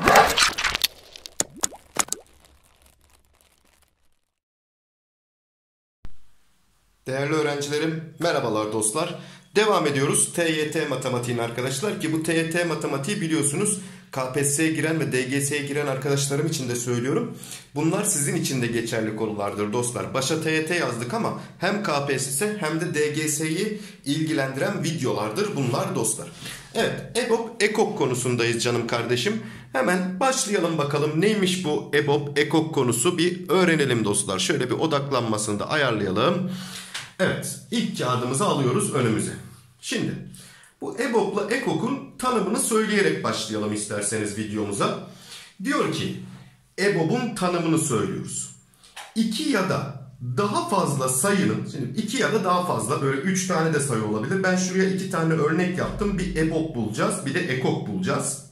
Değerli öğrencilerim, merhabalar dostlar. Devam ediyoruz TYT matematiğine arkadaşlar, ki bu TYT matematiği biliyorsunuz KPSS'ye giren ve DGS'ye giren arkadaşlarım için de söylüyorum. Bunlar sizin için de geçerli konulardır dostlar. Başa TYT yazdık ama hem KPSS hem de DGS'yi ilgilendiren videolardır bunlar dostlar. Evet, EBOB, EKOK konusundayız canım kardeşim. Hemen başlayalım bakalım, neymiş bu EBOB, EKOK konusu, bir öğrenelim dostlar. Şöyle bir odaklanmasını da ayarlayalım. Evet, ilk kağıdımızı alıyoruz önümüze. Şimdi bu EBOB'la EKOK'un tanımını söyleyerek başlayalım isterseniz videomuza. Diyor ki EBOB'un tanımını söylüyoruz. 2 ya da daha fazla sayının, şimdi 2 ya da daha fazla, böyle 3 tane de sayı olabilir. Ben şuraya 2 tane örnek yaptım. Bir EBOB bulacağız, bir de EKOK bulacağız.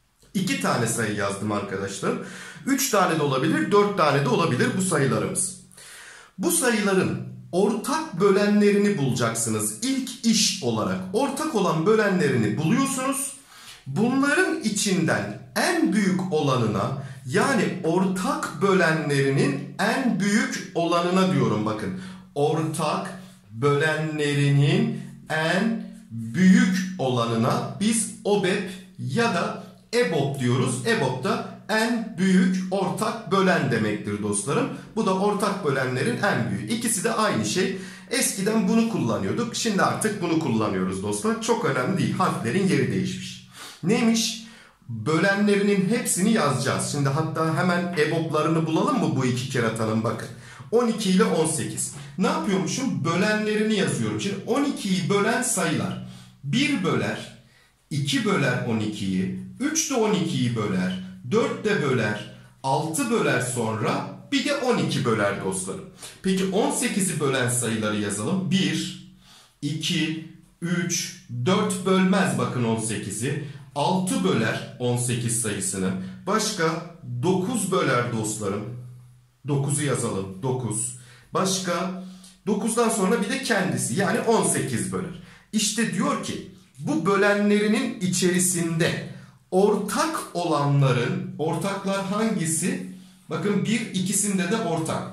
2 tane sayı yazdım arkadaşlar. 3 tane de olabilir, 4 tane de olabilir bu sayılarımız. Bu sayıların ortak bölenlerini bulacaksınız. İlk iş olarak ortak olan bölenlerini buluyorsunuz. Bunların içinden en büyük olanına, yani ortak bölenlerinin en büyük olanına diyorum bakın. Ortak bölenlerinin en büyük olanına biz OBEP ya da EBOB diyoruz. EBOB da en büyük ortak bölen demektir dostlarım. Bu da ortak bölenlerin en büyüğü. İkisi de aynı şey. Eskiden bunu kullanıyorduk. Şimdi artık bunu kullanıyoruz dostlar. Çok önemli değil. Harflerin yeri değişmiş. Neymiş? Bölenlerinin hepsini yazacağız. Şimdi hatta hemen EBOB'larını bulalım mı bu iki keratanın, bakın. 12 ile 18. Ne yapıyormuşum? Bölenlerini yazıyorum. Şimdi 12'yi bölen sayılar. 1 böler, 2 böler 12'yi, 3 de 12'yi böler, 4 de böler, 6 böler, sonra bir de 12 böler dostlarım. Peki 18'i bölen sayıları yazalım. 1, 2, 3, 4 bölmez bakın 18'i. 6 böler 18 sayısını. Başka 9 böler dostlarım. 9'u yazalım. 9. Başka 9'dan sonra bir de kendisi, yani 18 böler. İşte diyor ki bu bölenlerinin içerisinde ortak olanların, ortaklar hangisi? Bakın 1 ikisinde de ortak.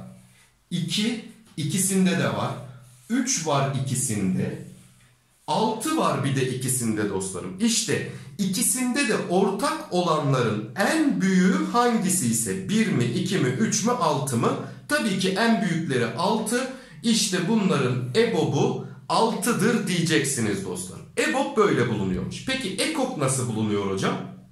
2 ikisinde de var. 3 var ikisinde. 6 var bir de ikisinde dostlarım. İşte ikisinde de ortak olanların en büyüğü hangisi ise 1 mi, 2 mi, 3 mü, 6 mı? Tabii ki en büyükleri 6. İşte bunların EBOB'u 6'dır diyeceksiniz dostlar. EBOB böyle bulunuyormuş. Peki EKOK nasıl bulunuyor hocam?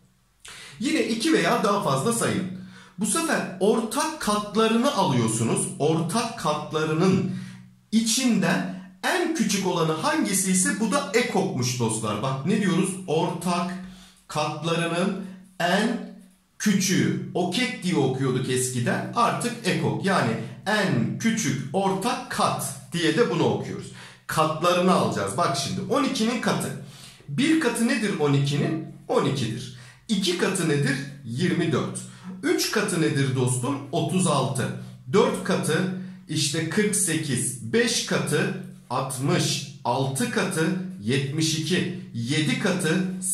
Yine 2 veya daha fazla sayın. Bu sefer ortak katlarını alıyorsunuz. Ortak katlarının içinden en küçük olanı hangisi ise bu da EKOK'muş dostlar. Bak ne diyoruz? Ortak katlarının en küçüğü. OKEK diye okuyorduk eskiden. Artık EKOK, yani en küçük ortak kat diye de bunu okuyoruz. Katlarını alacağız. Bak şimdi 12'nin katı. Bir katı nedir 12'nin? 12'dir. 2 katı nedir? 24. 3 katı nedir dostum? 36. 4 katı işte 48. 5 katı 60. 6 katı 72. 7 katı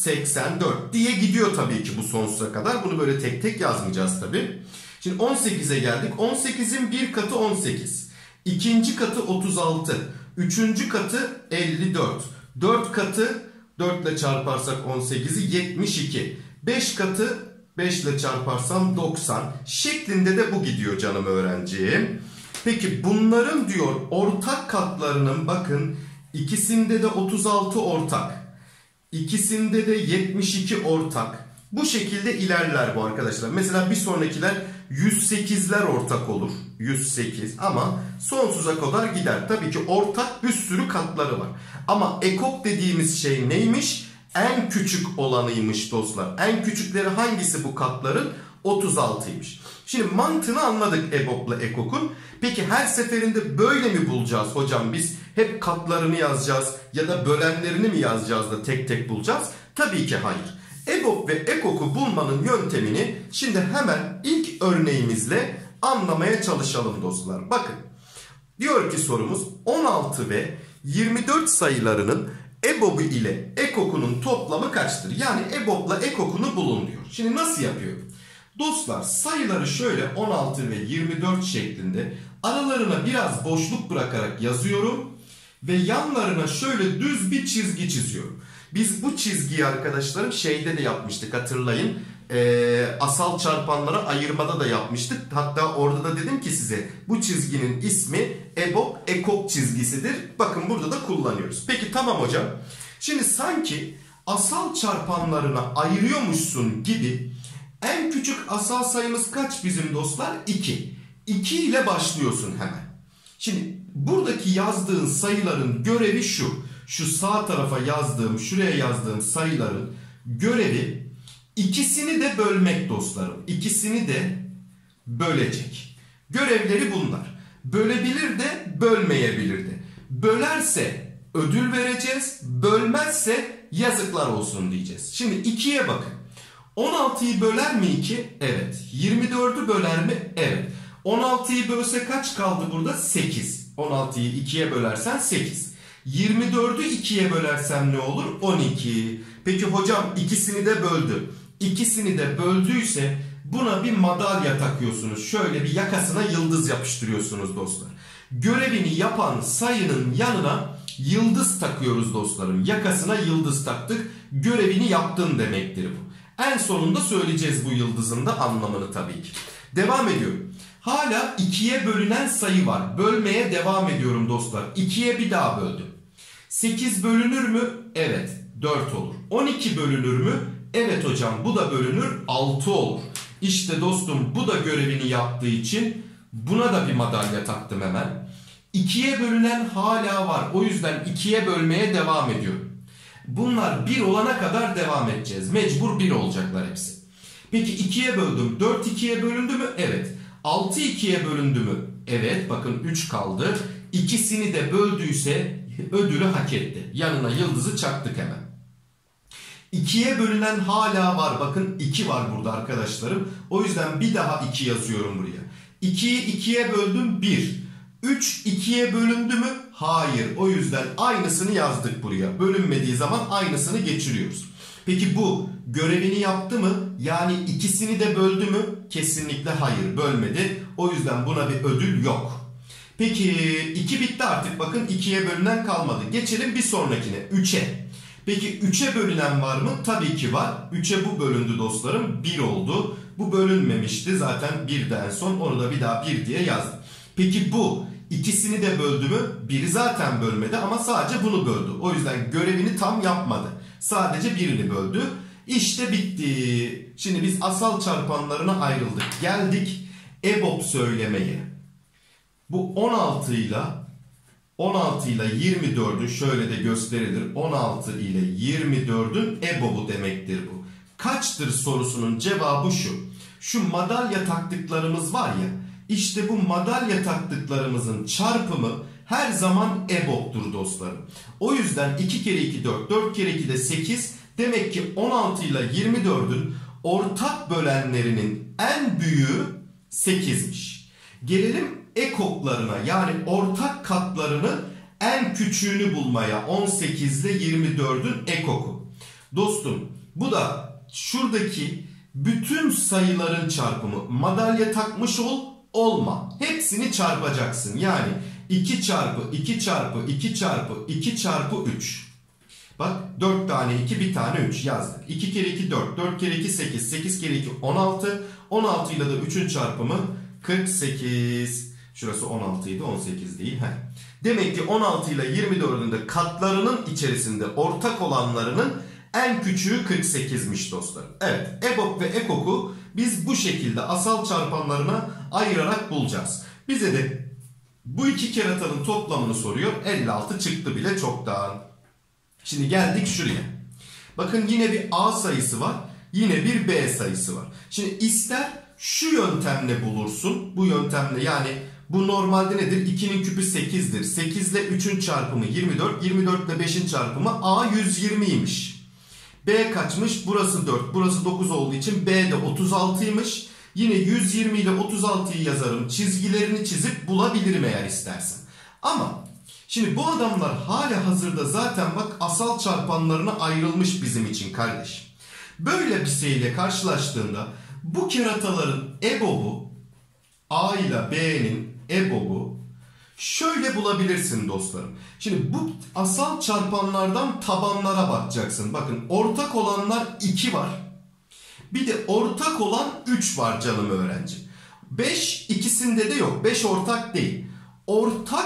84 diye gidiyor tabii ki bu sonsuza kadar. Bunu böyle tek tek yazmayacağız tabii. Şimdi 18'e geldik. 18'in bir katı 18. İkinci katı 36. Üçüncü katı 54. 4 katı 4 ile çarparsak 18'i 72. 5 katı 5 ile çarparsam 90 şeklinde de bu gidiyor canım öğrencim. Peki bunların diyor ortak katlarının, bakın ikisinde de 36 ortak. İkisinde de 72 ortak. Bu şekilde ilerler bu arkadaşlar. Mesela bir sonrakiler 108'ler ortak olur. 108 ama sonsuza kadar gider. Tabii ki ortak bir sürü katları var. Ama EKOK dediğimiz şey neymiş? En küçük olanıymış dostlar. En küçükleri hangisi bu katların? 36'ymış. Şimdi mantığını anladık EBOB'la EKOK'un. Peki her seferinde böyle mi bulacağız hocam biz? Hep katlarını yazacağız ya da bölenlerini mi yazacağız da tek tek bulacağız? Tabii ki hayır. EBOB ve EKOK'u bulmanın yöntemini şimdi hemen ilk örneğimizle anlamaya çalışalım dostlar. Bakın diyor ki sorumuz 16 ve 24 sayılarının EBOB'u ile EKOK'unun toplamı kaçtır? Yani EBOB'la EKOK'unu bulun diyor. Şimdi nasıl yapıyor? Dostlar sayıları şöyle 16 ve 24 şeklinde aralarına biraz boşluk bırakarak yazıyorum. Ve yanlarına şöyle düz bir çizgi çiziyorum. Biz bu çizgiyi arkadaşlarım şeyde de yapmıştık, hatırlayın. Asal çarpanlara ayırmada da yapmıştık. Hatta orada da dedim ki size bu çizginin ismi EBOB EKOK çizgisidir. Bakın burada da kullanıyoruz. Peki tamam hocam. Şimdi sanki asal çarpanlarına ayırıyormuşsun gibi en küçük asal sayımız kaç bizim dostlar? 2. 2 ile başlıyorsun hemen. Şimdi buradaki yazdığın sayıların görevi şu. Şu sağ tarafa yazdığım, şuraya yazdığım sayıların görevi ikisini de bölmek dostlarım. İkisini de bölecek. Görevleri bunlar. Bölebilir de, bölmeyebilir de. Bölerse ödül vereceğiz. Bölmezse yazıklar olsun diyeceğiz. Şimdi 2'ye bakın. 16'yı böler mi 2? Evet. 24'ü böler mi? Evet. 16'yı bölse kaç kaldı burada? 8. 16'yı 2'ye bölersen 8. 24'ü 2'ye bölersem ne olur? 12. Peki hocam ikisini de böldü. İkisini de böldüyse buna bir madalya takıyorsunuz. Şöyle bir yakasına yıldız yapıştırıyorsunuz dostlar. Görevini yapan sayının yanına yıldız takıyoruz dostlarım. Yakasına yıldız taktık. Görevini yaptın demektir bu. En sonunda söyleyeceğiz bu yıldızın da anlamını tabii ki. Devam ediyorum. Hala 2'ye bölünen sayı var. Bölmeye devam ediyorum dostlar. 2'ye bir daha böldüm. 8 bölünür mü? Evet. 4 olur. 12 bölünür mü? Evet hocam bu da bölünür. 6 olur. İşte dostum bu da görevini yaptığı için buna da bir madalya taktım hemen. 2'ye bölünen hala var. O yüzden 2'ye bölmeye devam ediyorum. Bunlar 1 olana kadar devam edeceğiz. Mecbur 1 olacaklar hepsi. Peki 2'ye böldüm. 4 2'ye bölündü mü? Evet. 6 2'ye bölündü mü? Evet. Bakın 3 kaldı. İkisini de böldüyse ödülü hak etti. Yanına yıldızı çaktık hemen. 2'ye bölünen hala var. Bakın 2 var burada arkadaşlarım. O yüzden bir daha 2 yazıyorum buraya. 2'yi 2'ye böldüm 1. 3 2'ye bölündü mü? Hayır. O yüzden aynısını yazdık buraya. Bölünmediği zaman aynısını geçiriyoruz. Peki bu görevini yaptı mı? Yani ikisini de böldü mü? Kesinlikle hayır, bölmedi. O yüzden buna bir ödül yok. Peki 2 bitti artık. Bakın 2'ye bölünen kalmadı. Geçelim bir sonrakine 3'e. Peki 3'e bölünen var mı? Tabii ki var. 3'e bu bölündü dostlarım. 1 oldu. Bu bölünmemişti. Zaten 1 de en son. Onu da bir daha 1 diye yazdım. Peki bu ikisini de böldü mü? 1'i zaten bölmedi ama sadece bunu böldü. O yüzden görevini tam yapmadı. Sadece birini böldü. İşte bitti. Şimdi biz asal çarpanlarına ayrıldık. Geldik EBOB söylemeye. Bu 16 ile 24'ün şöyle de gösterilir. 16 ile 24'ün EBOB'u demektir bu. Kaçtır sorusunun cevabı şu. Şu madalya taktıklarımız var ya. İşte bu madalya taktıklarımızın çarpımı her zaman EBOB'dur dostlarım. O yüzden 2 kere 2 4, 4 kere 2 de 8. Demek ki 16 ile 24'ün ortak bölenlerinin en büyüğü 8'miş. Gelelim ekoklarına, yani ortak katlarının en küçüğünü bulmaya. 18 ile 24'ün ekoku. Dostum bu da şuradaki bütün sayıların çarpımı. Madalya takmış ol, olma. Hepsini çarpacaksın. Yani 2 çarpı 2 çarpı 2 çarpı 2 çarpı 3. Bak 4 tane 2 bir tane 3 yazdık. 2 kere 2 4, 4 kere 2 8, 8 kere 2 16. 16 ile de 3'ün çarpımı 48. Şurası 16 idi, 18 değil. Demek ki 16 ile 24'ün de katlarının içerisinde ortak olanlarının en küçüğü 48'miş dostlar. Evet, EBOB ve EKOK'u biz bu şekilde asal çarpanlarına ayırarak bulacağız. Bize de bu iki keratanın toplamını soruyor. 56 çıktı bile çoktan. Şimdi geldik şuraya. Bakın yine bir A sayısı var. Yine bir B sayısı var. Şimdi ister şu yöntemle bulursun. Bu yöntemle, yani bu normalde nedir? 2'nin küpü 8'dir. 8 ile 3'ün çarpımı 24. 24 ile 5'in çarpımı A 120'ymiş. B kaçmış? Burası 4. Burası 9 olduğu için B de 36'ymış. Yine 120 ile 36'yı yazarım. Çizgilerini çizip bulabilirim eğer istersen. Ama Şimdi bu adamlar hala hazırda zaten bak asal çarpanlarına ayrılmış bizim için kardeş. Böyle bir şeyle karşılaştığında bu kerataların EBOB'u A ile B'nin EBOB'u şöyle bulabilirsin dostlarım. Şimdi bu asal çarpanlardan tabanlara bakacaksın. Bakın ortak olanlar 2 var. Bir de ortak olan 3 var canım öğrenci. 5 ikisinde de yok. 5 ortak değil. Ortak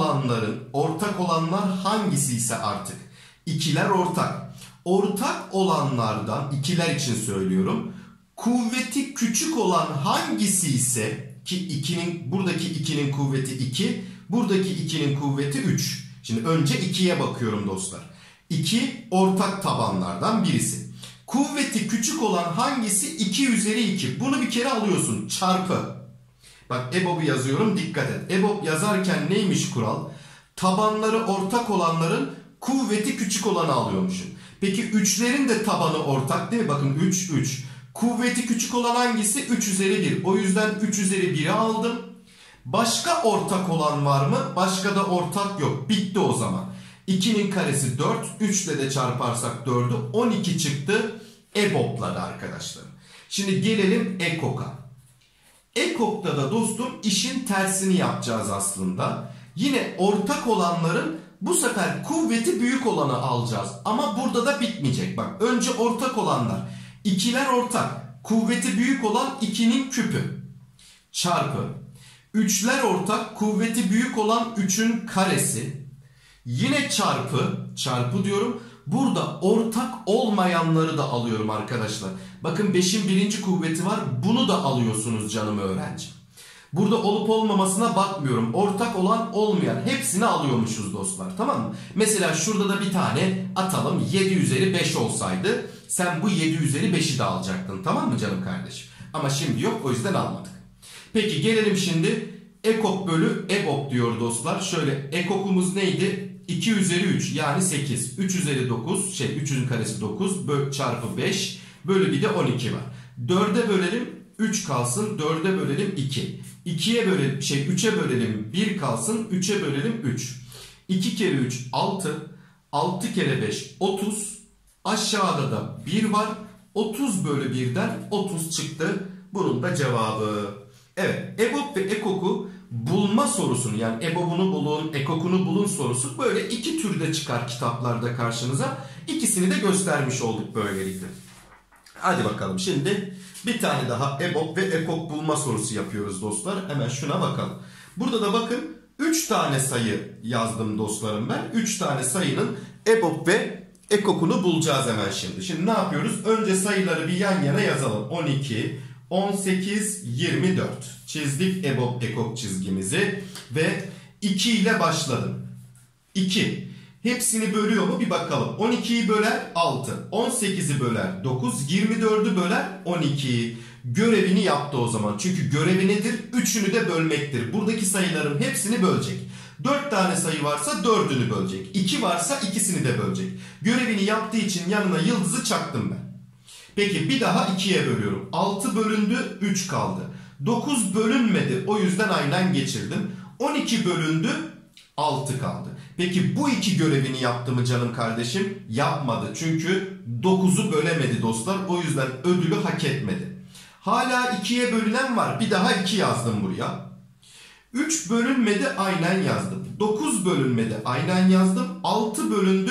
olanlar hangisi ise artık. İkiler ortak. Ortak olanlardan, ikiler için söylüyorum. Kuvveti küçük olan hangisi ise ki buradaki 2'nin kuvveti 2, buradaki 2'nin kuvveti 3. Şimdi önce 2'ye bakıyorum dostlar. 2 ortak tabanlardan birisi. Kuvveti küçük olan hangisi? 2 üzeri 2. Bunu bir kere alıyorsun. Çarpı. Bak EBOB'u yazıyorum. Dikkat et. EBOB yazarken neymiş kural? Tabanları ortak olanların kuvveti küçük olanı alıyormuşum. Peki 3'lerin de tabanı ortak değil mi? Bakın 3, 3. Kuvveti küçük olan hangisi? 3 üzeri 1. O yüzden 3 üzeri 1'i aldım. Başka ortak olan var mı? Başka da ortak yok. Bitti o zaman. 2'nin karesi 4. 3 ile de çarparsak 4'ü 12 çıktı. EBOB'ladı arkadaşlar. Şimdi gelelim EKOK'a. EKOK'ta da dostum işin tersini yapacağız aslında. Yine ortak olanların bu sefer kuvveti büyük olanı alacağız. Ama burada da bitmeyecek. Bak önce ortak olanlar. İkiler ortak. Kuvveti büyük olan 2'nin küpü. Çarpı. Üçler ortak. Kuvveti büyük olan 3'ün karesi. Yine çarpı diyorum. Burada ortak olmayanları da alıyorum arkadaşlar. Bakın 5'in birinci kuvveti var. Bunu da alıyorsunuz canım öğrenci. Burada olup olmamasına bakmıyorum. Ortak olan olmayan hepsini alıyormuşuz dostlar. Tamam mı? Mesela şurada da bir tane atalım. 7 üzeri 5 olsaydı sen bu 7 üzeri 5'i de alacaktın. Tamam mı canım kardeşim? Ama şimdi yok, o yüzden almadık. Peki gelelim şimdi EKOK bölü EBOB diyor dostlar. Şöyle EKOK'umuz neydi? 2 üzeri 3 yani 8. 3 üzeri 9 3'ün karesi 9 çarpı 5 bölü bir de 12 var. 4'e bölelim 3 kalsın, 4'e bölelim 2. 3'e bölelim 1 kalsın, 3'e bölelim 3. 2 kere 3 6, 6 kere 5 30. Aşağıda da 1 var. 30 bölü 1'den 30 çıktı. Bunun da cevabı. Evet, EBOB ve EKOK'u bulma sorusunu, yani EBOB'unu bulun, EKOK'unu bulun sorusu böyle iki türde çıkar kitaplarda karşınıza. İkisini de göstermiş olduk böylelikle. Hadi bakalım şimdi bir tane daha EBOB ve EKOK bulma sorusu yapıyoruz dostlar. Hemen şuna bakalım. Burada da bakın 3 tane sayı yazdım dostlarım ben. 3 tane sayının EBOB ve EKOK'unu bulacağız hemen şimdi. Şimdi ne yapıyoruz? Önce sayıları bir yan yana yazalım. 12, 18, 24. Çizdik EBOB EKOK çizgimizi ve 2 ile başladım. 2. Hepsini bölüyor mu bir bakalım. 12'yi böler 6. 18'i böler 9. 24'ü böler 12. Görevini yaptı o zaman. Çünkü görevi nedir? 3'ünü de bölmektir. Buradaki sayıların hepsini bölecek. 4 tane sayı varsa 4'ünü bölecek. 2 varsa ikisini de bölecek. Görevini yaptığı için yanına yıldızı çaktım ben. Peki bir daha 2'ye bölüyorum. 6 bölündü 3 kaldı. 9 bölünmedi, o yüzden aynen geçirdim. 12 bölündü 6 kaldı. Peki bu iki görevini yaptı mı canım kardeşim? Yapmadı. Çünkü 9'u bölemedi dostlar. O yüzden ödülü hak etmedi. Hala 2'ye bölünen var. Bir daha 2 yazdım buraya. 3 bölünmedi, aynen yazdım. 9 bölünmedi, aynen yazdım. 6 bölündü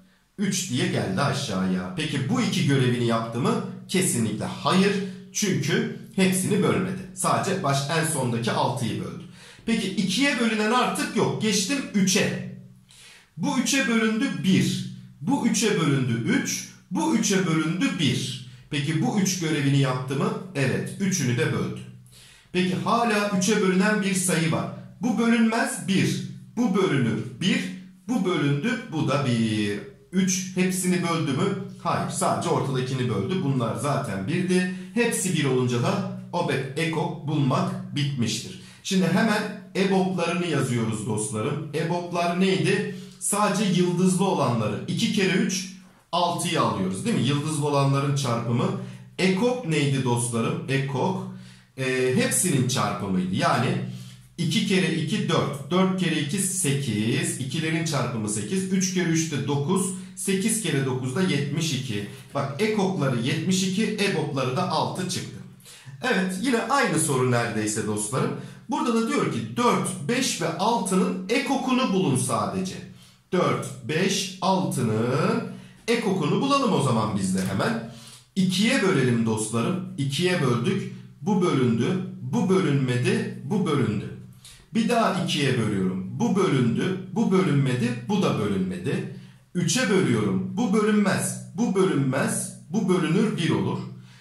3 diye geldi aşağıya. Peki bu iki görevini yaptı mı? Kesinlikle hayır. Çünkü hepsini bölmedi. Sadece en sondaki 6'yı böldü. Peki 2'ye bölünen artık yok. Geçtim 3'e. Bu 3'e bölündü 1. Bu 3'e bölündü 3. Bu 3'e bölündü 1. Peki bu 3 görevini yaptı mı? Evet. 3'ünü de böldü. Peki hala 3'e bölünen bir sayı var. Bu bölünmez 1. Bu bölünür 1. Bu bölündü. Bu da 1. 3 hepsini böldü mü? Hayır. Sadece ortadakini böldü. Bunlar zaten 1'di. Hepsi 1 olunca da EKOK bulmak bitmiştir. Şimdi hemen EBOB'larını yazıyoruz dostlarım. EBOB'lar neydi? Sadece yıldızlı olanları 2 kere 3 6'yı alıyoruz değil mi? Yıldızlı olanların çarpımı. EKOK neydi dostlarım? EKOK hepsinin çarpımıydı. Yani 2 kere 2 4. 4 kere 2 8. 2'lerin çarpımı 8. 3 kere 3 de 9. 8 kere 9 da 72. Bak ekokları 72, ebopları da 6 çıktı. Evet, yine aynı soru neredeyse dostlarım. Burada da diyor ki 4, 5 ve 6'nın ekokunu bulun sadece. 4, 5, 6'nın ekokunu bulalım o zaman biz de hemen. 2'ye bölelim dostlarım. 2'ye böldük. Bu bölündü. Bu bölünmedi. Bu bölündü. Bir daha 2'ye bölüyorum. Bu bölündü. Bu bölünmedi. Bu da bölünmedi. 3'e bölüyorum. Bu bölünmez. Bu bölünmez. Bu bölünür 1 olur.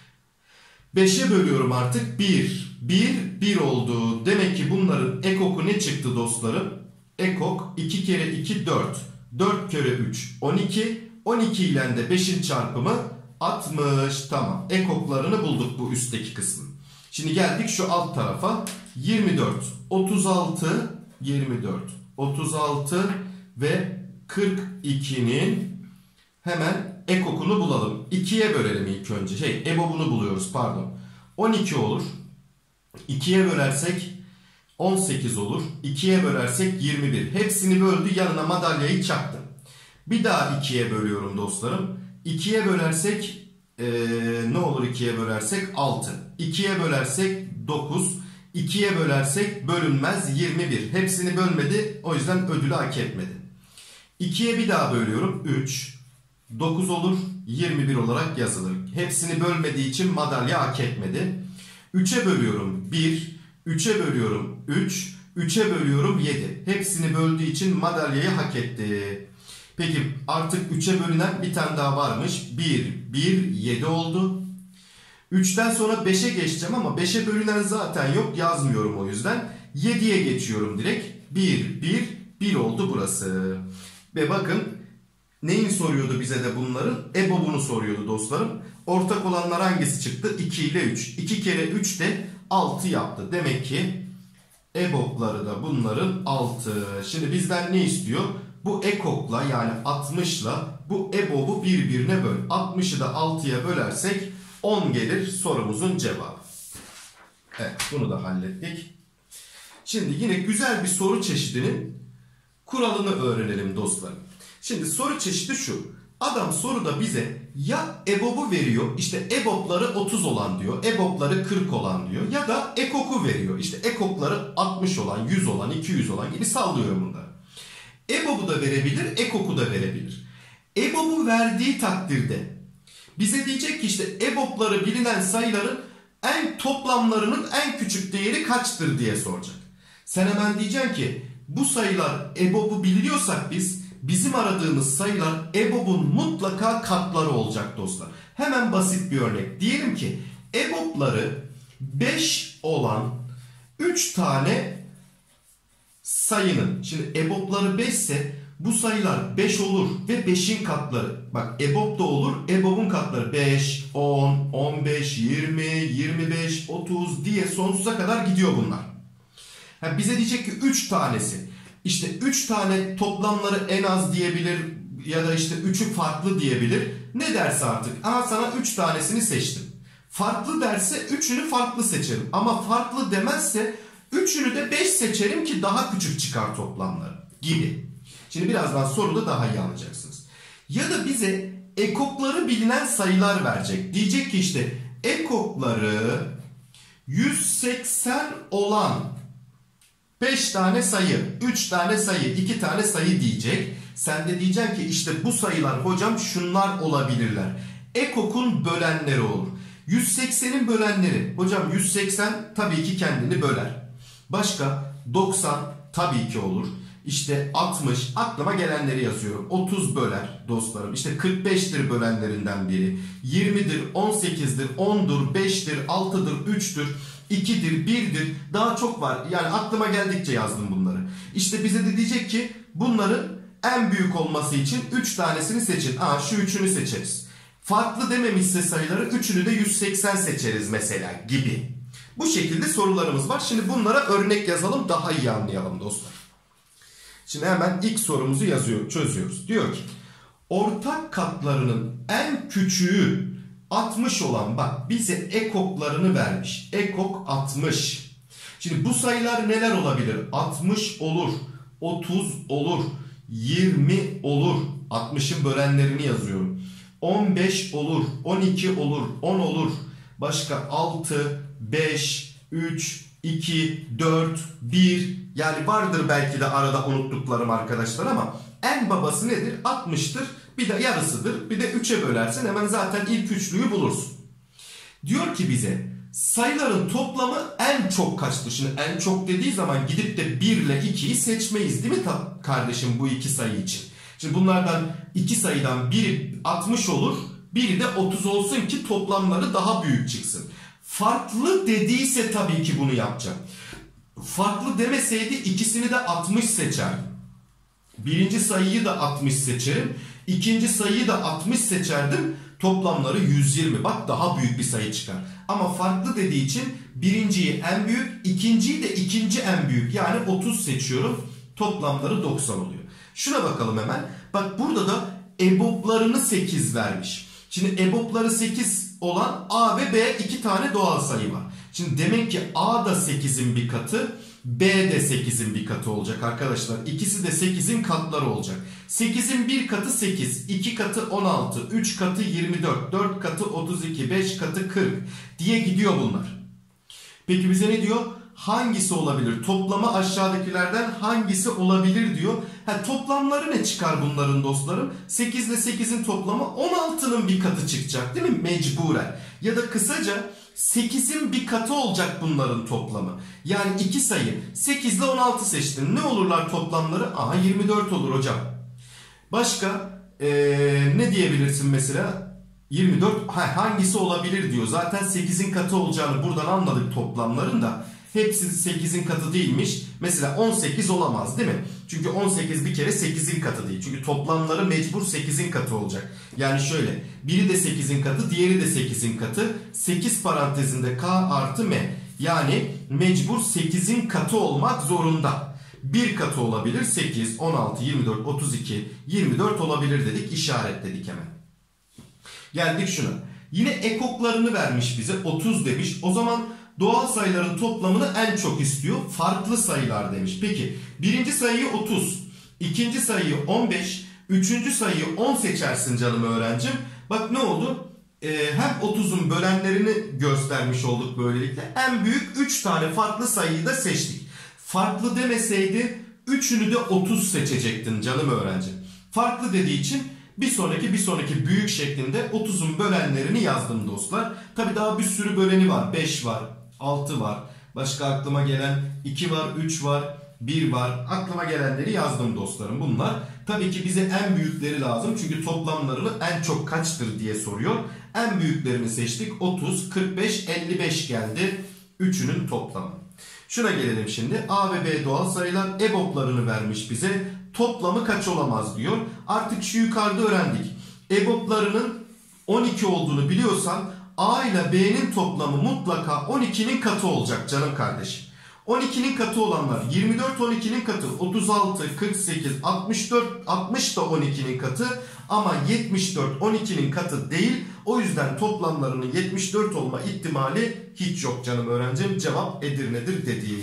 5'e bölüyorum artık 1. 1 oldu. Demek ki bunların ekoku ne çıktı dostlarım? Ekok 2 kere 2 4. 4 kere 3 12. 12 ile de 5'in çarpımı 60. Tamam. Ekoklarını bulduk bu üstteki kısmı. Şimdi geldik şu alt tarafa. 24, 36, 24, 36 ve 42'nin hemen ekokunu bulalım. 2'ye bölelim ilk önce. EBOB'unu buluyoruz pardon. 12 olur. 2'ye bölersek 18 olur. 2'ye bölersek 21. Hepsini böldü, yanına madalyayı çaktım. Bir daha 2'ye bölüyorum dostlarım. 2'ye bölersek ne olur 2'ye bölersek 6. 2'ye bölersek 9. 2'ye bölersek bölünmez 21. Hepsini bölmedi, o yüzden ödülü hak etmedi. 2'ye bir daha bölüyorum 3. 9 olur, 21 olarak yazılır. Hepsini bölmediği için madalya hak etmedi. 3'e bölüyorum 1. 3'e bölüyorum 3. 3'e bölüyorum 7. Hepsini böldüğü için madalyayı hak etti. Peki artık 3'e bölünen bir tane daha varmış. 1, 7 oldu. 3'ten sonra 5'e geçeceğim ama 5'e bölünen zaten yok, yazmıyorum o yüzden. 7'ye geçiyorum direkt. 1 oldu burası. Ve bakın neyin soruyordu bize de bunların? EBOB'unu soruyordu dostlarım. Ortak olanlar hangisi çıktı? 2 ile 3. 2 kere 3 de 6 yaptı. Demek ki EBOB'ları da bunların 6. Şimdi bizden ne istiyor? Bu ekokla yani 60'la bu EBOB'u birbirine böl. 60'ı da 6'ya bölersek 10 gelir sorumuzun cevabı. Evet, bunu da hallettik. Şimdi yine güzel bir soru çeşidinin kuralını öğrenelim dostlarım. Şimdi soru çeşidi şu. Adam soruda bize ya EBOB'u veriyor, işte EBOB'ları 30 olan diyor, EBOB'ları 40 olan diyor, ya da ekok'u veriyor. İşte ekok'ları 60 olan, 100 olan, 200 olan gibi sallıyor bunları. EBOB'u da verebilir, ekok'u da verebilir. EBOB'u verdiği takdirde bize diyecek ki işte EBOB'ları bilinen sayıların toplamlarının en küçük değeri kaçtır diye soracak. Sen hemen diyeceksin ki bu sayılar EBOB'u biliyorsak bizim aradığımız sayılar EBOB'un mutlaka katları olacak dostlar. Hemen basit bir örnek. Diyelim ki EBOB'ları 5 olan 3 tane sayının, şimdi EBOB'ları 5 ise bu sayılar 5 olur ve 5'in katları. Bak EBOB da olur, EBOB'un katları 5, 10, 15, 20, 25, 30 diye sonsuza kadar gidiyor bunlar. Bize diyecek ki 3 tanesi. İşte 3 tane toplamları en az diyebilir ya da işte 3'ü farklı diyebilir. Ne derse artık. Aha sana 3 tanesini seçtim. Farklı derse 3'ünü farklı seçerim. Ama farklı demezse 3'ünü de 5 seçerim ki daha küçük çıkar toplamları gibi. Şimdi birazdan soruda daha iyi anlayacaksınız. Ya da bize ekok'ları bilinen sayılar verecek. Diyecek ki işte ekok'ları 180 olan 5 tane sayı, 3 tane sayı, 2 tane sayı diyecek. Sen de diyeceksin ki işte bu sayılar hocam şunlar olabilirler. Ekok'un bölenleri olur. 180'in bölenleri. Hocam 180 tabii ki kendini böler. Başka 90 tabii ki olur. İşte 60, aklıma gelenleri yazıyorum. 30 böler dostlarım. İşte 45'tir bölenlerinden biri. 20'dir, 18'dir, 10'dur, 5'tir, 6'dır, 3'tür. 2'dir, 1'dir, daha çok var. Yani aklıma geldikçe yazdım bunları. İşte bize de diyecek ki bunların en büyük olması için 3 tanesini seçin. Şu 3'ünü seçeriz. Farklı dememişse sayıları 3'ünü de 180 seçeriz mesela gibi. Bu şekilde sorularımız var. Şimdi bunlara örnek yazalım, daha iyi anlayalım dostlar. Şimdi hemen ilk sorumuzu çözüyoruz. Diyor ki ortak katlarının en küçüğü 60 olan, bak bize ekok'larını vermiş. Ekok 60. Şimdi bu sayılar neler olabilir? 60 olur, 30 olur, 20 olur. 60'ın bölenlerini yazıyorum. 15 olur, 12 olur, 10 olur. Başka 6, 5, 3, 2, 4, 1. Yani vardır belki de arada unuttuklarım arkadaşlar ama en babası nedir? 60'tır. Bir de yarısıdır. Bir de 3'e bölersin. Hemen zaten ilk üçlüyü bulursun. Diyor ki bize sayıların toplamı en çok kaçtır? Şimdi en çok dediği zaman gidip de 1 ile 2'yi seçmeyiz değil mi kardeşim bu iki sayı için? Şimdi bunlardan iki sayıdan biri 60 olur, biri de 30 olsun ki toplamları daha büyük çıksın. Farklı dediyse tabii ki bunu yapacağım. Farklı demeseydi ikisini de 60 seçerdim. Birinci sayıyı da 60 seçerim. İkinci sayıyı da 60 seçerdim. Toplamları 120. Bak daha büyük bir sayı çıkar. Ama farklı dediği için birinciyi en büyük, ikinciyi de ikinci en büyük. Yani 30 seçiyorum. Toplamları 90 oluyor. Şuna bakalım hemen. Bak burada da EBOB'larını 8 vermiş. Şimdi EBOB'ları 8 olan A ve B iki tane doğal sayı var. Şimdi demek ki A da 8'in bir katı, B de 8'in bir katı olacak arkadaşlar. İkisi de 8'in katları olacak. 8'in bir katı 8, 2 katı 16, 3 katı 24, 4 katı 32, 5 katı 40 diye gidiyor bunlar. Peki bize ne diyor? Hangisi olabilir? Toplamı aşağıdakilerden hangisi olabilir diyor. Toplamları ne çıkar bunların dostlarım? 8 ile 8'in toplamı 16'nın bir katı çıkacak değil mi? Mecburen. Ya da kısaca 8'in bir katı olacak bunların toplamı. Yani iki sayı 8 ile 16 seçtin. Ne olurlar toplamları? Aha 24 olur hocam. Başka ne diyebilirsin mesela? 24 hangisi olabilir diyor. Zaten 8'in katı olacağını buradan anladık toplamların da. Hepsi 8'in katı değilmiş. Mesela 18 olamaz değil mi? Çünkü 18 bir kere 8'in katı değil. Çünkü toplamları mecbur 8'in katı olacak. Yani şöyle. Biri de 8'in katı, diğeri de 8'in katı. 8 parantezinde K artı M. Yani mecbur 8'in katı olmak zorunda. Bir katı olabilir 8, 16, 24, 32, 24 olabilir dedik. İşaretledik hemen. Geldik şuna. Yine ekoklarını vermiş bize. 30 demiş. O zaman doğal sayıların toplamını en çok istiyor. Farklı sayılar demiş. Peki birinci sayıyı 30, ikinci sayıyı 15, üçüncü sayıyı 10 seçersin canım öğrencim. Bak ne oldu? Hem 30'un bölenlerini göstermiş olduk böylelikle. En büyük 3 tane farklı sayıyı da seçtik. Farklı demeseydi üçünü de 30 seçecektin canım öğrencim. Farklı dediği için bir sonraki büyük şeklinde 30'un bölenlerini yazdım dostlar. Tabi daha bir sürü böleni var. 5 var, 6 var. Başka aklıma gelen 2 var, 3 var, 1 var. Aklıma gelenleri yazdım dostlarım. Bunlar tabii ki bize en büyükleri lazım. Çünkü toplamlarını en çok kaçtır diye soruyor. En büyüklerini seçtik. 30, 45, 55 geldi. Üçünün toplamı. Şuna gelelim şimdi. A ve B doğal sayılar EBOB'larını vermiş bize. Toplamı kaç olamaz diyor. Artık şu yukarıda öğrendik. EBOB'larının 12 olduğunu biliyorsan A ile B'nin toplamı mutlaka 12'nin katı olacak canım kardeşim. 12'nin katı olanlar 24 12'nin katı, 36, 48, 64, 60 da 12'nin katı ama 74 12'nin katı değil. O yüzden toplamlarının 74 olma ihtimali hiç yok canım öğrencim. Cevap Edirne'dir dedik.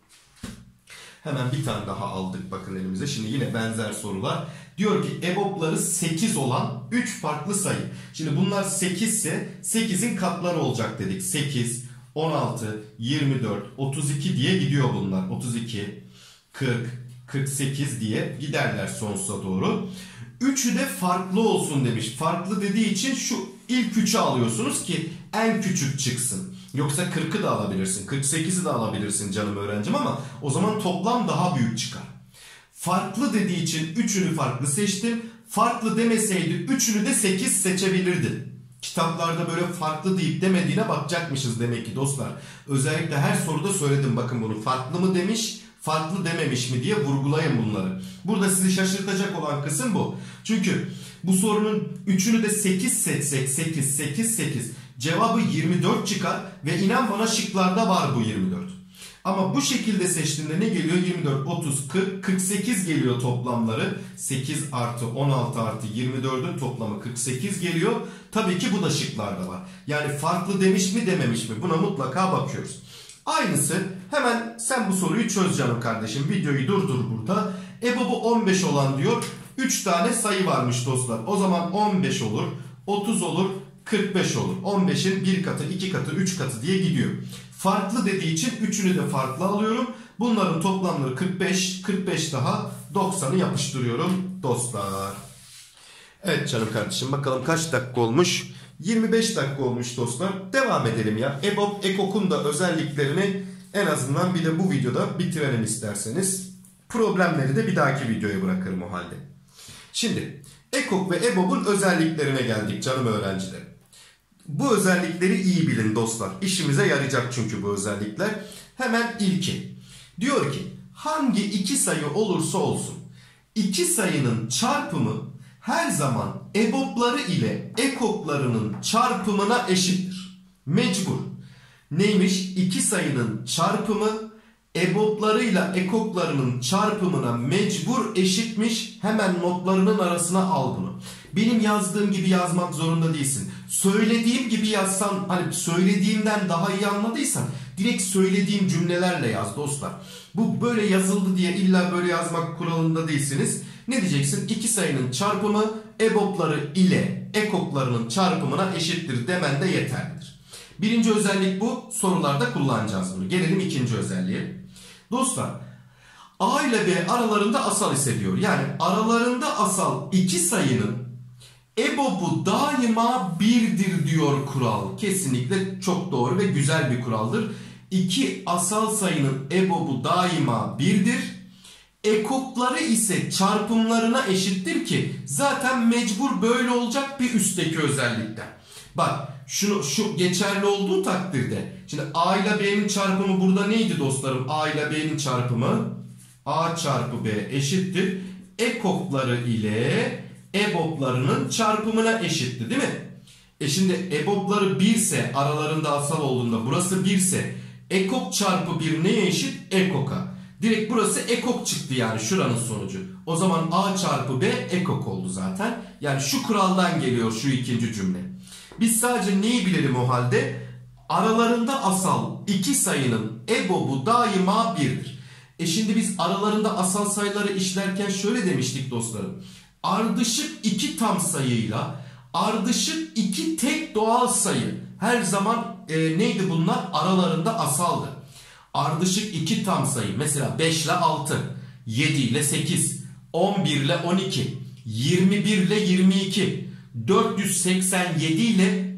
Hemen bir tane daha aldık bakın elimize. Şimdi yine benzer sorular. Diyor ki EBOB'ları 8 olan 3 farklı sayı. Şimdi bunlar 8 ise 8'in katları olacak dedik. 8, 16, 24, 32 diye gidiyor bunlar. 32, 40, 48 diye giderler sonsuza doğru. Üçü de farklı olsun demiş. Farklı dediği için şu ilk 3'ü alıyorsunuz ki en küçük çıksın. Yoksa 40'ı da alabilirsin. 48'i de alabilirsin canım öğrencim ama o zaman toplam daha büyük çıkar. Farklı dediği için üçünü farklı seçtim. Farklı demeseydi üçünü de 8 seçebilirdi. Kitaplarda böyle farklı deyip demediğine bakacakmışız demek ki dostlar. Özellikle her soruda söyledim bakın bunu. Farklı mı demiş, farklı dememiş mi diye vurgulayın bunları. Burada sizi şaşırtacak olan kısım bu. Çünkü bu sorunun üçünü de 8 seçsek 8, 8, 8 cevabı 24 çıkar ve inan bana şıklarda var bu 24. Ama bu şekilde seçtiğinde ne geliyor? 24, 30, 40, 48 geliyor toplamları. 8 artı 16 artı 24'ün toplamı 48 geliyor. Tabii ki bu da şıklarda var. Yani farklı demiş mi dememiş mi? Buna mutlaka bakıyoruz. Aynısı, hemen sen bu soruyu çöz canım kardeşim. Videoyu durdur burada. EBOB'u 15 olan diyor 3 tane sayı varmış dostlar. O zaman 15 olur, 30 olur, 45 olur. 15'in 1 katı, 2 katı, 3 katı diye gidiyor. Farklı dediği için üçünü de farklı alıyorum. Bunların toplamları 45, 45 daha 90'ı yapıştırıyorum dostlar. Evet canım kardeşim, bakalım kaç dakika olmuş? 25 dakika olmuş dostlar. Devam edelim ya. EBOB, EKOK'un da özelliklerini en azından bir de bu videoda bitirelim isterseniz. Problemleri de bir dahaki videoya bırakırım o halde. Şimdi EKOK ve EBOB'un özelliklerine geldik canım öğrencilerim. Bu özellikleri iyi bilin dostlar. İşimize yarayacak çünkü bu özellikler. Hemen ilki. Diyor ki hangi iki sayı olursa olsun iki sayının çarpımı her zaman EBOB'ları ile EKOK'larının çarpımına eşittir. Mecbur. Neymiş? İki sayının çarpımı EBOB'larıyla EKOK'larının çarpımına mecbur eşitmiş. Hemen notlarının arasına al bunu. Benim yazdığım gibi yazmak zorunda değilsin. Söylediğim gibi yazsan, hani söylediğimden daha iyi anladıysan direkt söylediğim cümlelerle yaz dostlar. Bu böyle yazıldı diye illa böyle yazmak kuralında değilsiniz. Ne diyeceksin? İki sayının çarpımı EBOB'ları ile EKOK'larının çarpımına eşittir demen de yeterlidir. Birinci özellik bu. Sorularda kullanacağız bunu. Gelelim ikinci özelliğe. Dostlar, A ile B aralarında asal ise diyor. Yani aralarında asal iki sayının EBOB'u daima birdir diyor kural. Kesinlikle çok doğru ve güzel bir kuraldır. İki asal sayının EBOB'u daima birdir. EKOK'ları ise çarpımlarına eşittir ki zaten mecbur böyle olacak bir üstteki özellikten. Bak şu geçerli olduğu takdirde. Şimdi A ile B'nin çarpımı burada neydi dostlarım? A ile B'nin çarpımı A çarpı B eşittir. EKOK'ları ile EBOB'larının çarpımına eşitti değil mi? Şimdi EBOB'ları 1 ise aralarında asal olduğunda burası 1 ise EKOK çarpı 1 neye eşit? EKOK'a. Direkt burası EKOK çıktı yani şuranın sonucu. O zaman A çarpı B EKOK oldu zaten. Yani şu kuraldan geliyor şu ikinci cümle. Biz sadece neyi bilelim o halde? Aralarında asal iki sayının EBOB'u daima 1'dir. Şimdi biz aralarında asal sayıları işlerken şöyle demiştik dostlarım. Ardışık iki tam sayıyla ardışık iki tek doğal sayı her zaman neydi bunlar? Aralarında asaldı. Ardışık iki tam sayı mesela 5 ile 6, 7 ile 8, 11 ile 12, 21 ile 22, 487 ile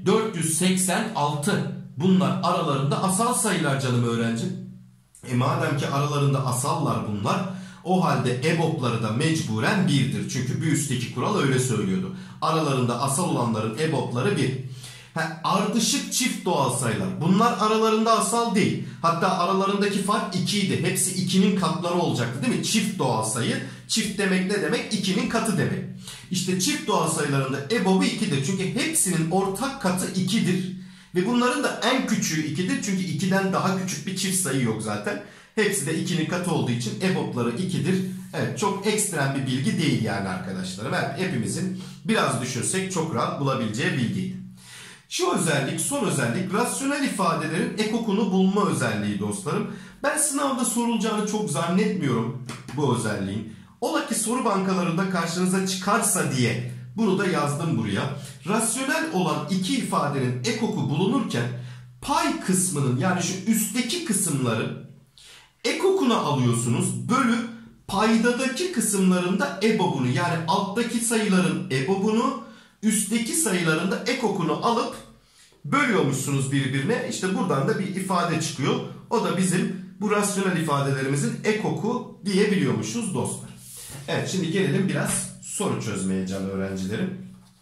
486 bunlar aralarında asal sayılar canım öğrencim. Madem ki aralarında asallar bunlar, o halde EBOB'ları da mecburen 1'dir. Çünkü bir üstteki kural öyle söylüyordu. Aralarında asal olanların EBOB'ları 1. Ardışık çift doğal sayılar. Bunlar aralarında asal değil. Hatta aralarındaki fark 2 idi. Hepsi 2'nin katları olacaktı değil mi? Çift doğal sayı. Çift demek ne demek? 2'nin katı demek. İşte çift doğal sayılarında EBOB'u 2'dir. Çünkü hepsinin ortak katı 2'dir. Ve bunların da en küçüğü 2'dir. Çünkü 2'den daha küçük bir çift sayı yok zaten. Hepsi de 2'nin katı olduğu için EBOB'ları 2'dir. Evet, çok ekstrem bir bilgi değil yani arkadaşlarım. Evet, hepimizin biraz düşünsek çok rahat bulabileceği bilgiydi. Şu özellik, son özellik, rasyonel ifadelerin ekokunu bulma özelliği dostlarım. Ben sınavda sorulacağını çok zannetmiyorum bu özelliğin. Ola ki soru bankalarında karşınıza çıkarsa diye bunu da yazdım buraya. Rasyonel olan iki ifadenin ekoku bulunurken pay kısmının yani şu üstteki kısımları ekokuna alıyorsunuz. Bölü paydadaki kısımlarında EBOB'unu yani alttaki sayıların EBOB'unu üstteki sayıların da ekokunu alıp bölüyormuşsunuz birbirine. İşte buradan da bir ifade çıkıyor. O da bizim bu rasyonel ifadelerimizin ekoku diyebiliyormuşuz dostlar. Evet, şimdi gelelim biraz soru çözmeye can öğrencilerim.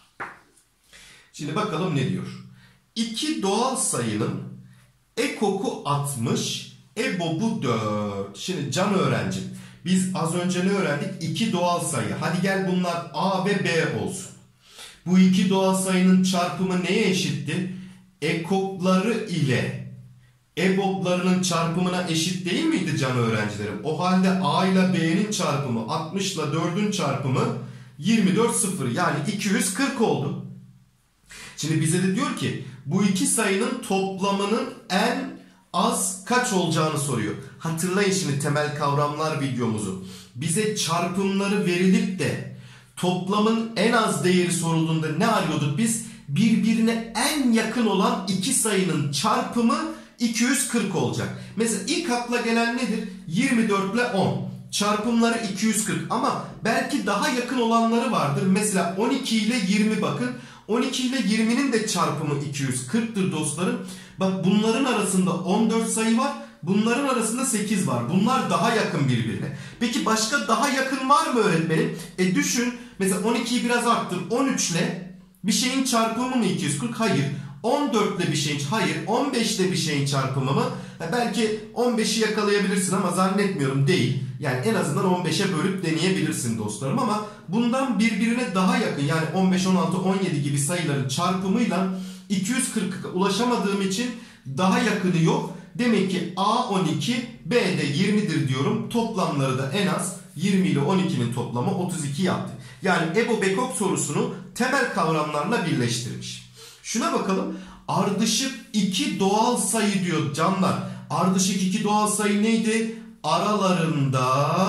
Şimdi bakalım ne diyor. İki doğal sayının ekoku 60, EBOB'u 4. Şimdi can öğrencim, biz az önce ne öğrendik? İki doğal sayı. Hadi gel bunlar A ve B olsun. Bu iki doğal sayının çarpımı neye eşitti? Ekokları ile EBOB'larının çarpımına eşit değil miydi can öğrencilerim? O halde A ile B'nin çarpımı 60 ile 4'ün çarpımı 24 0 yani 240 oldu. Şimdi bize de diyor ki bu iki sayının toplamının en az kaç olacağını soruyor. Hatırlayın şimdi temel kavramlar videomuzu. Bize çarpımları verilip de toplamın en az değeri sorulduğunda ne arıyorduk biz? Birbirine en yakın olan iki sayının çarpımı 240 olacak. Mesela ilk akla gelen nedir? 24 ile 10. Çarpımları 240 ama belki daha yakın olanları vardır. Mesela 12 ile 20 bakın. 12 ile 20'nin de çarpımı 240'tır dostlarım. Bak bunların arasında 14 sayı var. Bunların arasında 8 var. Bunlar daha yakın birbirine. Peki başka daha yakın var mı öğretmenim? Düşün. Mesela 12'yi biraz arttır. 13 ile bir şeyin çarpımı mı 240? Hayır. 14 ile bir şeyin, hayır. 15 ile bir şeyin çarpımı mı? Belki 15'i yakalayabilirsin ama zannetmiyorum değil. Yani en azından 15'e bölüp deneyebilirsin dostlarım ama bundan birbirine daha yakın yani 15, 16, 17 gibi sayıların çarpımıyla 240'a ulaşamadığım için daha yakını yok. Demek ki A 12, B de 20'dir diyorum. Toplamları da en az 20 ile 12'nin toplamı 32 yaptı. Yani EBO Bekok sorusunu temel kavramlarla birleştirmiş. Şuna bakalım. Ardışık iki doğal sayı diyor canlar. Ardışık iki doğal sayı neydi? Aralarında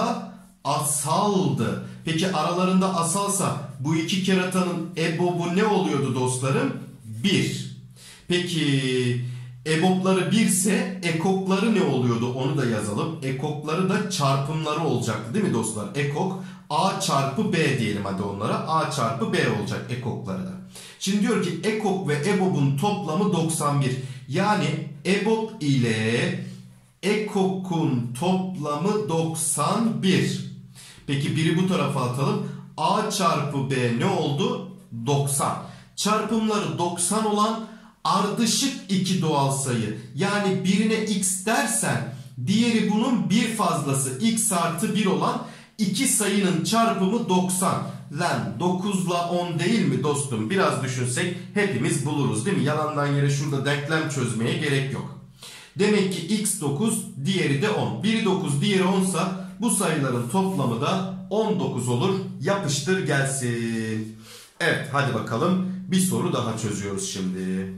asaldı. Peki aralarında asalsa bu iki keratanın EBOB'u ne oluyordu dostlarım? 1. Peki EBOB'ları 1 ise ekokları ne oluyordu? Onu da yazalım. Ekokları da çarpımları olacaktı değil mi dostlar? Ekok A çarpı B diyelim hadi onlara. A çarpı B olacak ekokları da. Şimdi diyor ki ekok ve EBOB'un toplamı 91. Yani EBOB ile ekokun toplamı 91. Peki biri bu tarafa atalım. A çarpı B ne oldu? 90. Çarpımları 90 olan ardışık iki doğal sayı. Yani birine x dersen diğeri bunun bir fazlası x artı 1 olan iki sayının çarpımı 90. Lan 9 ile 10 değil mi dostum? Biraz düşünsek hepimiz buluruz değil mi? Yalandan yere şurada denklem çözmeye gerek yok. Demek ki x 9 diğeri de 10. Biri 9 diğeri 10 sa bu sayıların toplamı da 19 olur. Yapıştır gelsin. Evet hadi bakalım bir soru daha çözüyoruz şimdi.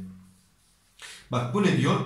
Bak bu ne diyor?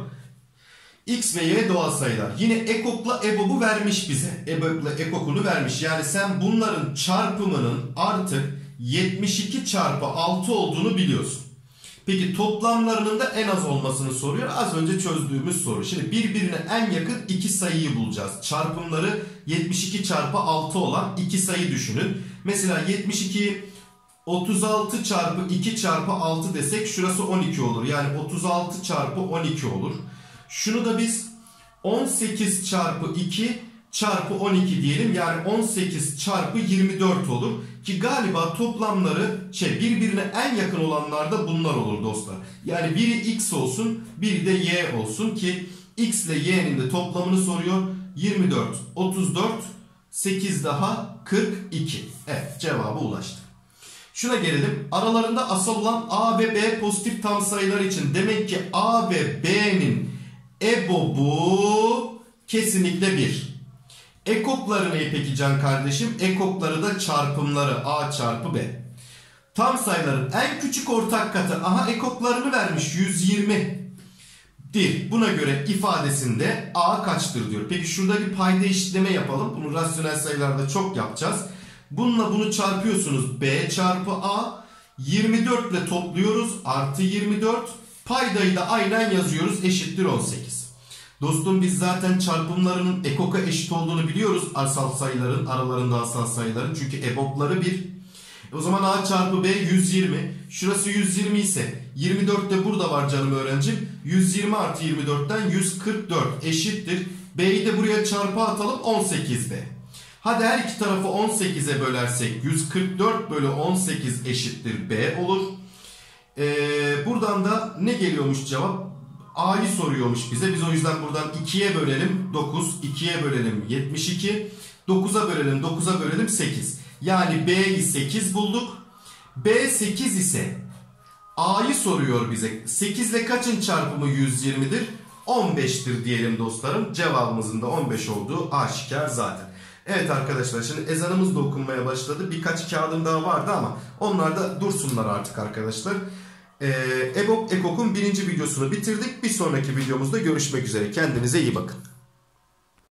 X ve Y doğal sayılar. Yine ekokla EBOB'u vermiş bize. EBOB'la ekokunu vermiş. Yani sen bunların çarpımının artık 72 çarpı 6 olduğunu biliyorsun. Peki toplamlarının da en az olmasını soruyor. Az önce çözdüğümüz soru. Şimdi birbirine en yakın iki sayıyı bulacağız. Çarpımları 72 çarpı 6 olan iki sayı düşünün. Mesela 72'yi 36 çarpı 2 çarpı 6 desek şurası 12 olur. Yani 36 çarpı 12 olur. Şunu da biz 18 çarpı 2 çarpı 12 diyelim. Yani 18 çarpı 24 olur. Ki galiba toplamları birbirine en yakın olanlar da bunlar olur dostlar. Yani biri x olsun biri de y olsun ki x ile y'nin de toplamını soruyor. 24, 34, 8 daha 42. Evet cevaba ulaştık. Şuna gelelim. Aralarında asal olan A ve B pozitif tam sayılar için demek ki A ve B'nin EBOB'u kesinlikle 1. Ekokları ne peki can kardeşim? Ekokları da çarpımları A çarpı B. Tam sayıların en küçük ortak katı. Aha ekoklarını vermiş 120. Buna göre ifadesinde A kaçtır diyor. Peki şurada bir payda eşitleme yapalım. Bunu rasyonel sayılarda çok yapacağız. Bununla bunu çarpıyorsunuz. B çarpı A. 24 ile topluyoruz. Artı 24. Paydayı da aynen yazıyoruz. Eşittir 18. Dostum biz zaten çarpımlarının ekoka eşit olduğunu biliyoruz. Asal sayıların aralarında asal sayıların. Çünkü EBOB'ları 1. O zaman A çarpı B 120. Şurası 120 ise 24 de burada var canım öğrencim. 120 artı 24'ten 144 eşittir. B'yi de buraya çarpı atalım 18B. Hadi her iki tarafı 18'e bölersek 144 bölü 18 eşittir B olur. Buradan da ne geliyormuş cevap? A'yı soruyormuş bize. Biz o yüzden buradan 2'ye bölelim 9, 2'ye bölelim 72, 9'a bölelim 9'a bölelim 8. Yani B'yi 8 bulduk. B 8 ise A'yı soruyor bize. 8 ile kaçın çarpımı 120'dir? 15'tir diyelim dostlarım. Cevabımızın da 15 olduğu aşikar zaten. Evet arkadaşlar şimdi ezanımız da okunmaya başladı. Birkaç kağıdım daha vardı ama onlar da dursunlar artık arkadaşlar. EBOB EKOK'un birinci videosunu bitirdik. Bir sonraki videomuzda görüşmek üzere. Kendinize iyi bakın.